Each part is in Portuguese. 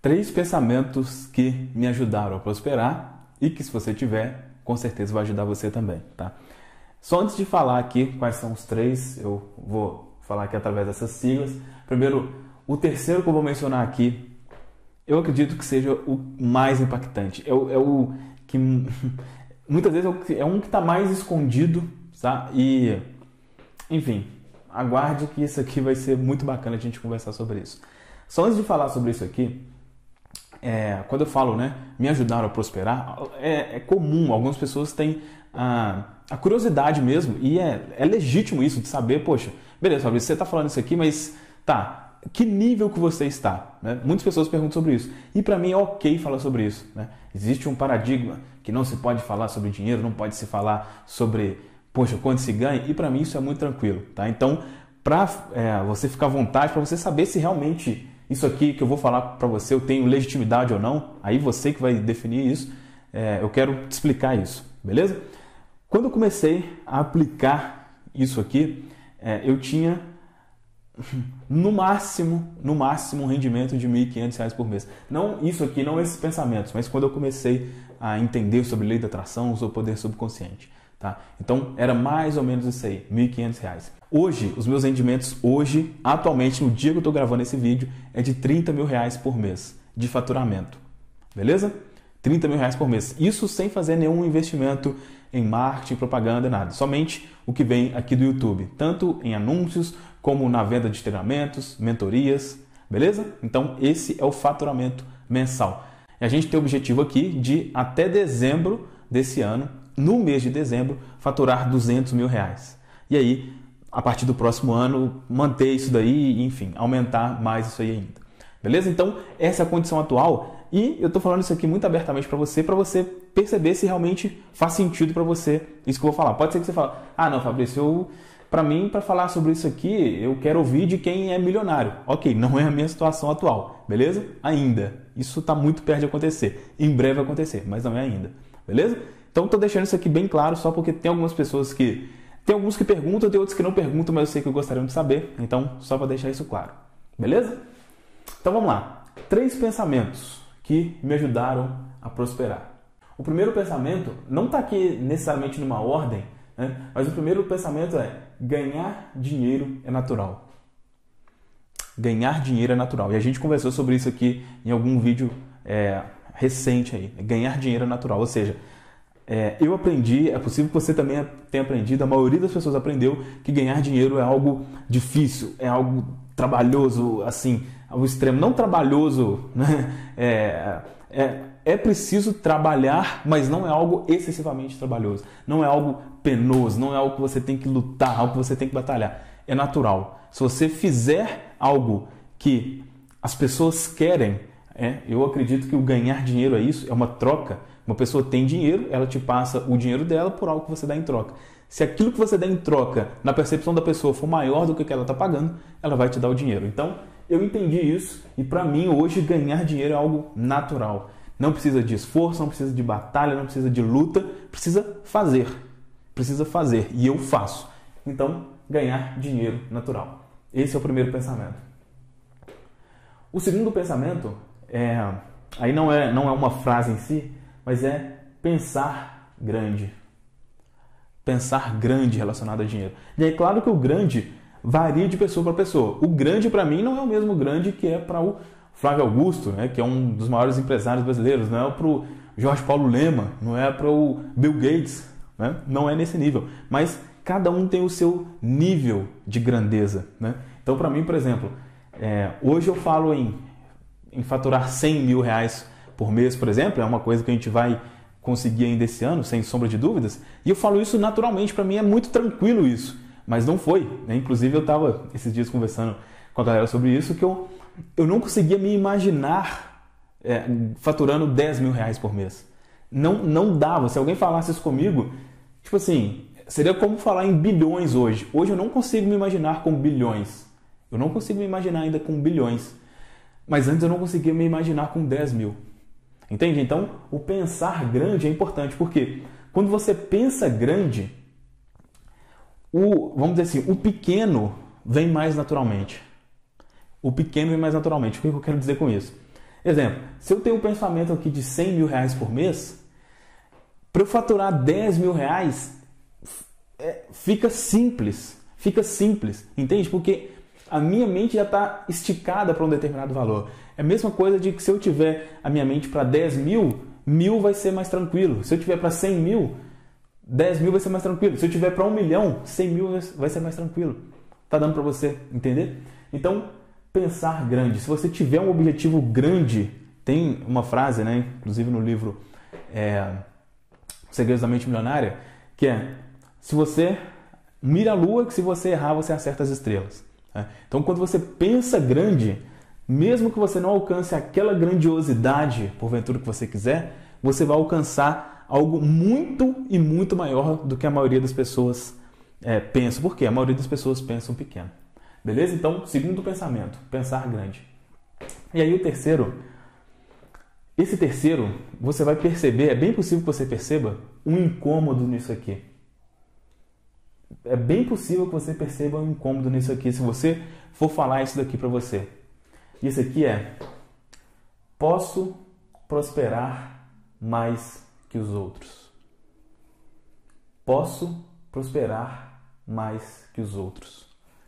3 pensamentos que me ajudaram a prosperar e que, se você tiver, com certeza vai ajudar você também, tá? Só antes de falar aqui quais são os 3, eu vou falar aqui através dessas siglas. Primeiro, o terceiro que eu vou mencionar aqui, eu acredito que seja o mais impactante. É o que muitas vezes é um que está mais escondido, tá? E, enfim, aguarde que isso aqui vai ser muito bacana a gente conversar sobre isso. Só antes de falar sobre isso aqui, quando eu falo, né, me ajudaram a prosperar, é comum, algumas pessoas têm a curiosidade mesmo, e é legítimo isso de saber, poxa, beleza, Fabrício, você está falando isso aqui, mas tá, que nível que você está? Né? Muitas pessoas perguntam sobre isso, e para mim é ok falar sobre isso. Né? Existe um paradigma que não se pode falar sobre dinheiro, não pode se falar sobre, poxa, quanto se ganha, e para mim isso é muito tranquilo. Tá? Então, para você ficar à vontade, para você saber se realmente isso aqui que eu vou falar para você, eu tenho legitimidade ou não, aí você que vai definir isso, eu quero te explicar isso, beleza? Quando eu comecei a aplicar isso aqui, eu tinha no máximo um rendimento de R$ 1.500 por mês. Não isso aqui, não esses pensamentos, mas quando eu comecei a entender sobre lei da atração, sobre o poder subconsciente. Tá? Então, era mais ou menos isso aí, R$ 1.500. Hoje, os meus rendimentos, atualmente, no dia que eu estou gravando esse vídeo, é de R$ 30 mil por mês de faturamento. Beleza? R$ 30 mil por mês. Isso sem fazer nenhum investimento em marketing, propaganda, nada. Somente o que vem aqui do YouTube. Tanto em anúncios, como na venda de treinamentos, mentorias. Beleza? Então, esse é o faturamento mensal. E a gente tem o objetivo aqui de, até dezembro desse ano, no mês de dezembro, faturar R$ 200 mil. E aí, a partir do próximo ano, manter isso daí e, enfim, aumentar mais isso aí ainda. Beleza? Então, essa é a condição atual e eu estou falando isso aqui muito abertamente para você perceber se realmente faz sentido para você isso que eu vou falar. Pode ser que você fale, não, Fabrício, para mim, para falar sobre isso aqui, eu quero ouvir de quem é milionário. Ok, não é a minha situação atual, beleza? Ainda. Isso está muito perto de acontecer. Em breve vai acontecer, mas não é ainda. Beleza? Então, estou deixando isso aqui bem claro, só porque tem algumas pessoas que... Tem alguns que perguntam, tem outros que não perguntam, mas eu sei que gostariam de saber. Então, só para deixar isso claro. Beleza? Então, vamos lá. 3 pensamentos que me ajudaram a prosperar. O primeiro pensamento não está aqui necessariamente numa ordem, né? Mas o primeiro pensamento é: ganhar dinheiro é natural. Ganhar dinheiro é natural. E a gente conversou sobre isso aqui em algum vídeo recente aí. Ganhar dinheiro é natural. Ou seja, eu aprendi, é possível que você também tenha aprendido, a maioria das pessoas aprendeu que ganhar dinheiro é algo difícil, é algo trabalhoso, assim, ao extremo. Não trabalhoso, né? É preciso trabalhar, mas não é algo excessivamente trabalhoso. Não é algo penoso, não é algo que você tem que lutar, algo que você tem que batalhar. É natural. Se você fizer algo que as pessoas querem, eu acredito que o ganhar dinheiro é isso, é uma troca. Uma pessoa tem dinheiro, ela te passa o dinheiro dela por algo que você dá em troca. Se aquilo que você dá em troca, na percepção da pessoa, for maior do que o que ela está pagando, ela vai te dar o dinheiro. Então, eu entendi isso e para mim hoje ganhar dinheiro é algo natural. Não precisa de esforço, não precisa de batalha, não precisa de luta, precisa fazer. Precisa fazer e eu faço. Então, ganhar dinheiro natural. Esse é o primeiro pensamento. O segundo pensamento aí não é uma frase em si, mas é pensar grande. Pensar grande relacionado a dinheiro. E é claro que o grande varia de pessoa para pessoa. O grande para mim não é o mesmo grande que é para o Flávio Augusto, né, que é um dos maiores empresários brasileiros. Não é para o Jorge Paulo Lema, não é para o Bill Gates, né? Não é nesse nível. Mas cada um tem o seu nível de grandeza, né? Então, para mim, por exemplo, hoje eu falo em faturar R$100 mil por mês, por exemplo, é uma coisa que a gente vai conseguir ainda esse ano, sem sombra de dúvidas, e eu falo isso naturalmente, para mim é muito tranquilo isso, mas não foi, né? Inclusive eu estava esses dias conversando com a galera sobre isso, que eu não conseguia me imaginar faturando R$10 mil por mês. Não dava. Se alguém falasse isso comigo, tipo assim, seria como falar em bilhões hoje. Hoje eu não consigo me imaginar com bilhões. Eu não consigo me imaginar ainda com bilhões. Mas antes eu não conseguia me imaginar com 10 mil. Entende? Então, o pensar grande é importante, porque quando você pensa grande, vamos dizer assim, o pequeno vem mais naturalmente. O pequeno vem mais naturalmente. O que eu quero dizer com isso? Exemplo, se eu tenho um pensamento aqui de 100 mil reais por mês, para eu faturar 10 mil reais, fica simples, entende? Porque a minha mente já está esticada para um determinado valor. É a mesma coisa de que se eu tiver a minha mente para 10 mil, 1000 vai ser mais tranquilo. Se eu tiver para 100 mil, 10 mil vai ser mais tranquilo. Se eu tiver para 1 milhão, 100 mil vai ser mais tranquilo. Tá dando para você entender? Então, pensar grande. Se você tiver um objetivo grande, tem uma frase, né, inclusive no livro Segredos da Mente Milionária, que é: se você mira a lua, que se você errar, você acerta as estrelas. Então, quando você pensa grande, mesmo que você não alcance aquela grandiosidade, porventura que você quiser, você vai alcançar algo muito e muito maior do que a maioria das pessoas pensa. Por quê? A maioria das pessoas pensam pequeno. Beleza? Então, segundo pensamento, pensar grande. E aí o terceiro, esse terceiro, você vai perceber, é bem possível que você perceba um incômodo nisso aqui. É bem possível que você perceba um incômodo nisso aqui, se você for falar isso daqui para você. Isso aqui é: posso prosperar mais que os outros. Posso prosperar mais que os outros.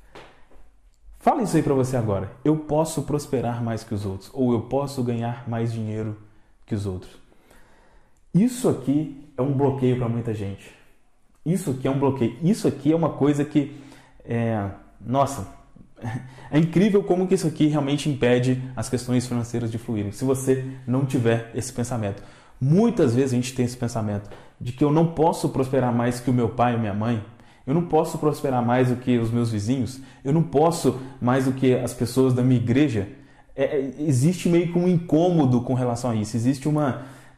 Fala isso aí para você agora. Eu posso prosperar mais que os outros. Ou eu posso ganhar mais dinheiro que os outros. Isso aqui é um bloqueio para muita gente. Isso aqui é um bloqueio. Isso aqui é uma coisa que... nossa, é incrível como que isso aqui realmente impede as questões financeiras de fluírem. Se você não tiver esse pensamento. Muitas vezes a gente tem esse pensamento de que eu não posso prosperar mais que o meu pai e minha mãe. Eu não posso prosperar mais do que os meus vizinhos. Eu não posso mais do que as pessoas da minha igreja. Existe meio que um incômodo com relação a isso. Existe uma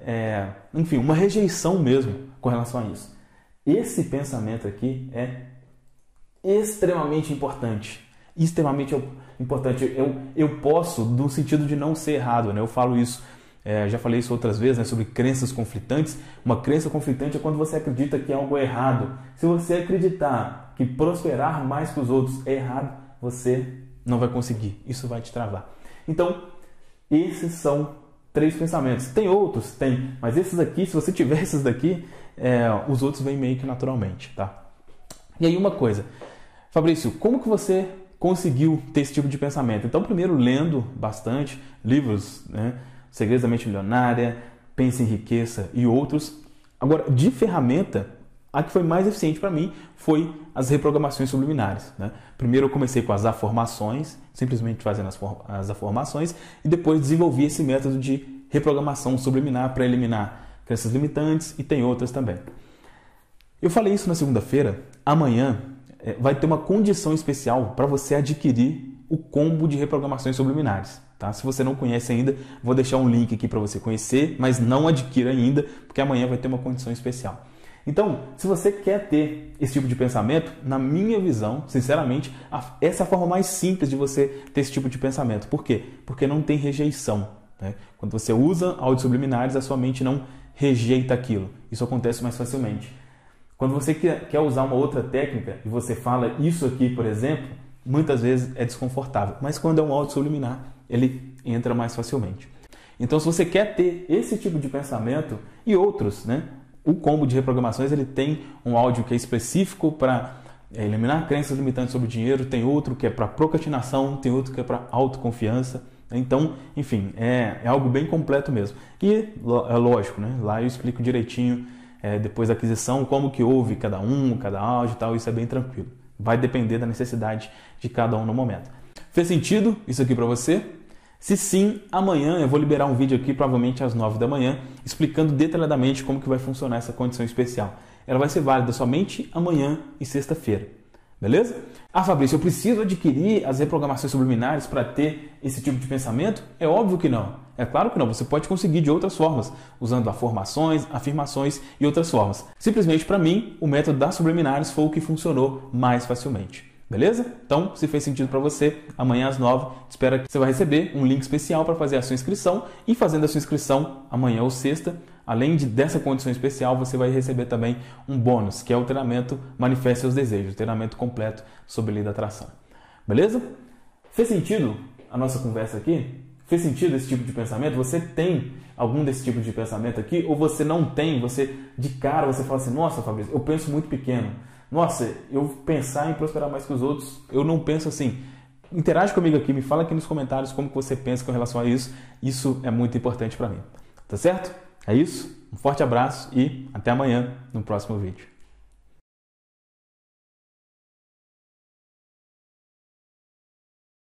rejeição mesmo com relação a isso. Esse pensamento aqui é extremamente importante. Extremamente importante. Eu posso, no sentido de não ser errado, né? Eu falo isso, já falei isso outras vezes, né, sobre crenças conflitantes. Uma crença conflitante é quando você acredita que é algo errado. Se você acreditar que prosperar mais que os outros é errado, você não vai conseguir. Isso vai te travar. Então, esses são 3 pensamentos. Tem outros? Tem. Mas esses aqui, se você tiver esses daqui, os outros vêm meio que naturalmente, tá? E aí uma coisa, Fabrício, como que você conseguiu ter esse tipo de pensamento? Então, primeiro, lendo bastante livros, né? Segredos da Mente Milionária, Pense em Riqueza e outros. Agora, de ferramenta, a que foi mais eficiente para mim foi as reprogramações subliminares, né? Primeiro eu comecei com as afirmações, simplesmente fazendo as afirmações, e depois desenvolvi esse método de reprogramação subliminar para eliminar crenças limitantes, e tem outras também. Eu falei isso na segunda-feira. Amanhã vai ter uma condição especial para você adquirir o combo de reprogramações subliminares. Tá? Se você não conhece ainda, vou deixar um link aqui para você conhecer, mas não adquira ainda, porque amanhã vai ter uma condição especial. Então, se você quer ter esse tipo de pensamento, na minha visão, sinceramente, essa é a forma mais simples de você ter esse tipo de pensamento. Por quê? Porque não tem rejeição. Né? Quando você usa áudios subliminares, a sua mente não rejeita aquilo. Isso acontece mais facilmente. Quando você quer usar uma outra técnica e você fala isso aqui, por exemplo, muitas vezes é desconfortável. Mas quando é um áudio subliminar, ele entra mais facilmente. Então, se você quer ter esse tipo de pensamento e outros, né? O combo de reprogramações, ele tem um áudio que é específico para eliminar crenças limitantes sobre o dinheiro, tem outro que é para procrastinação, tem outro que é para autoconfiança. Então, enfim, é algo bem completo mesmo. E é lógico, né? Lá eu explico direitinho, depois da aquisição, como que ouve cada áudio e tal, isso é bem tranquilo. Vai depender da necessidade de cada um no momento. Fez sentido isso aqui para você? Se sim, amanhã eu vou liberar um vídeo aqui, provavelmente às 9 da manhã, explicando detalhadamente como que vai funcionar essa condição especial. Ela vai ser válida somente amanhã e sexta-feira. Beleza? Ah, Fabrício, eu preciso adquirir as reprogramações subliminares para ter esse tipo de pensamento? É óbvio que não. É claro que não. Você pode conseguir de outras formas, usando afirmações e outras formas. Simplesmente, para mim, o método das subliminares foi o que funcionou mais facilmente. Beleza? Então, se fez sentido para você, amanhã às 9, espero que você vai receber um link especial para fazer a sua inscrição. E fazendo a sua inscrição amanhã ou sexta, além dessa condição especial, você vai receber também um bônus, que é o treinamento Manifeste Seus Desejos, o treinamento completo sobre lei da atração. Beleza? Fez sentido a nossa conversa aqui? Fez sentido esse tipo de pensamento? Você tem algum desse tipo de pensamento aqui? Ou você não tem? Você, de cara, você fala assim, nossa, Fabrício, eu penso muito pequeno. Nossa, eu pensar em prosperar mais que os outros, eu não penso assim. Interage comigo aqui, me fala aqui nos comentários como que você pensa com relação a isso. Isso é muito importante para mim. Tá certo? É isso? Um forte abraço e até amanhã no próximo vídeo.